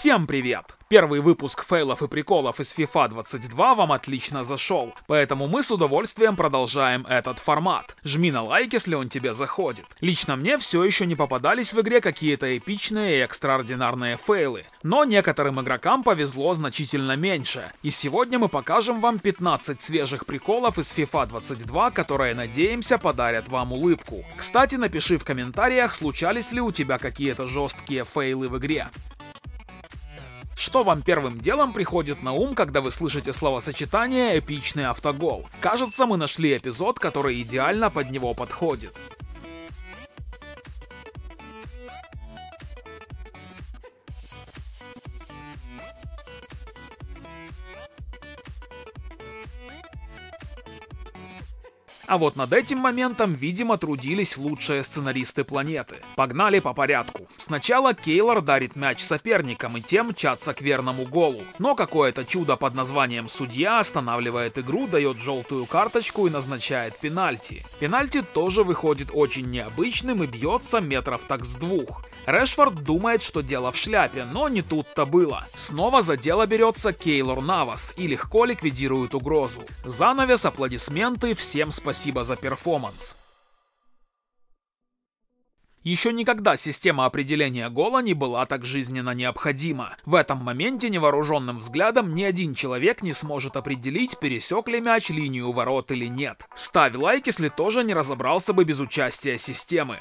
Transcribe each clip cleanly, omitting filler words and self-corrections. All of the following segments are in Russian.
Всем привет! Первый выпуск фейлов и приколов из FIFA 22 вам отлично зашел, поэтому мы с удовольствием продолжаем этот формат. Жми на лайк, если он тебе заходит. Лично мне все еще не попадались в игре какие-то эпичные и экстраординарные фейлы, но некоторым игрокам повезло значительно меньше. И сегодня мы покажем вам 15 свежих приколов из FIFA 22, которые, надеемся, подарят вам улыбку. Кстати, напиши в комментариях, случались ли у тебя какие-то жесткие фейлы в игре. Что вам первым делом приходит на ум, когда вы слышите словосочетание «эпичный автогол»? Кажется, мы нашли эпизод, который идеально под него подходит. А вот над этим моментом, видимо, трудились лучшие сценаристы планеты. Погнали по порядку. Сначала Кейлор дарит мяч соперникам, и те мчатся к верному голу. Но какое-то чудо под названием «Судья» останавливает игру, дает желтую карточку и назначает пенальти. Пенальти тоже выходит очень необычным и бьется метров так с двух. Решфорд думает, что дело в шляпе, но не тут-то было. Снова за дело берется Кейлор Навас и легко ликвидирует угрозу. Занавес, аплодисменты, всем спасибо за перформанс. Еще никогда система определения гола не была так жизненно необходима. В этом моменте невооруженным взглядом ни один человек не сможет определить, пересек ли мяч линию ворот или нет. Ставь лайк, если тоже не разобрался бы без участия системы.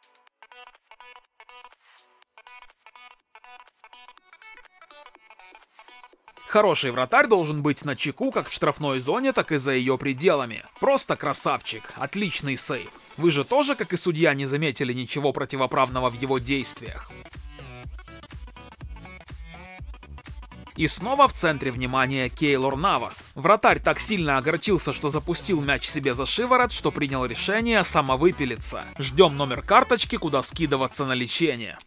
Хороший вратарь должен быть начеку как в штрафной зоне, так и за ее пределами. Просто красавчик, отличный сейв. Вы же тоже, как и судья, не заметили ничего противоправного в его действиях. И снова в центре внимания Кейлор Навас. Вратарь так сильно огорчился, что запустил мяч себе за шиворот, что принял решение самовыпилиться. Ждем номер карточки, куда скидываться на лечение.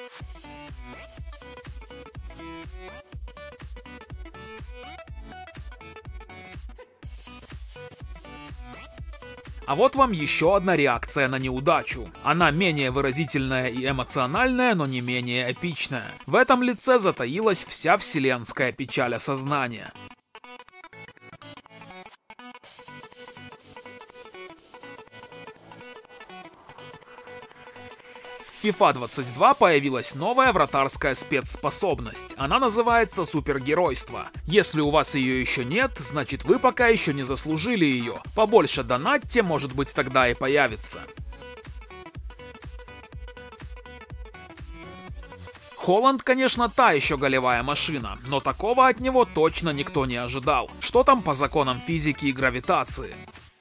А вот вам еще одна реакция на неудачу. Она менее выразительная и эмоциональная, но не менее эпичная. В этом лице затаилась вся вселенская печаль осознания. В FIFA 22 появилась новая вратарская спецспособность. Она называется супергеройство. Если у вас ее еще нет, значит вы пока еще не заслужили ее. Побольше донатьте, может быть, тогда и появится. Холланд, конечно, та еще голевая машина, но такого от него точно никто не ожидал. Что там по законам физики и гравитации?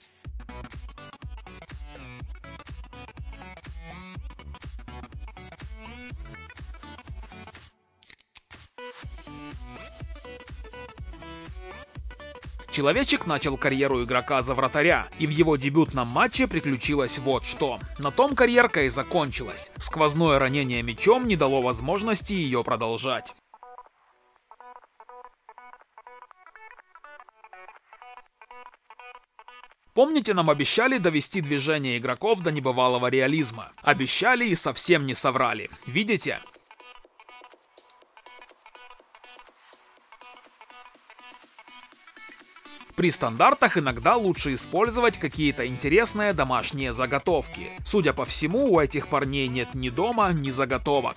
Человечек начал карьеру игрока за вратаря, и в его дебютном матче приключилось вот что. На том карьерка и закончилась. Сквозное ранение мячом не дало возможности ее продолжать. Помните, нам обещали довести движение игроков до небывалого реализма? Обещали и совсем не соврали. Видите? При стандартах иногда лучше использовать какие-то интересные домашние заготовки. Судя по всему, у этих парней нет ни дома, ни заготовок.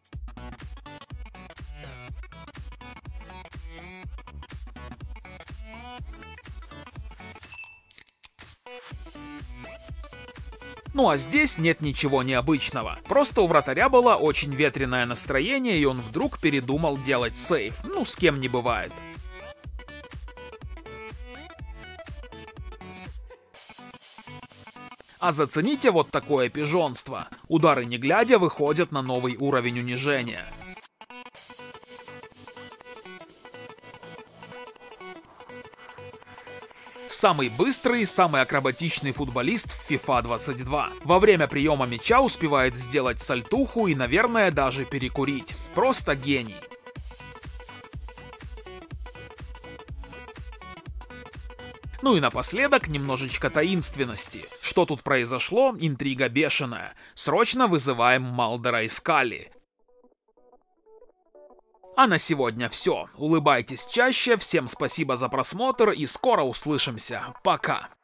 Ну а здесь нет ничего необычного. Просто у вратаря было очень ветреное настроение, и он вдруг передумал делать сейв. Ну, с кем не бывает. А зацените вот такое пижонство. Удары не глядя выходят на новый уровень унижения. Самый быстрый и самый акробатичный футболист в FIFA 22. Во время приема мяча успевает сделать сальтуху и, наверное, даже перекурить. Просто гений. Ну и напоследок немножечко таинственности. Что тут произошло? Интрига бешеная. Срочно вызываем Малдера и Скалли. А на сегодня все. Улыбайтесь чаще, всем спасибо за просмотр и скоро услышимся. Пока.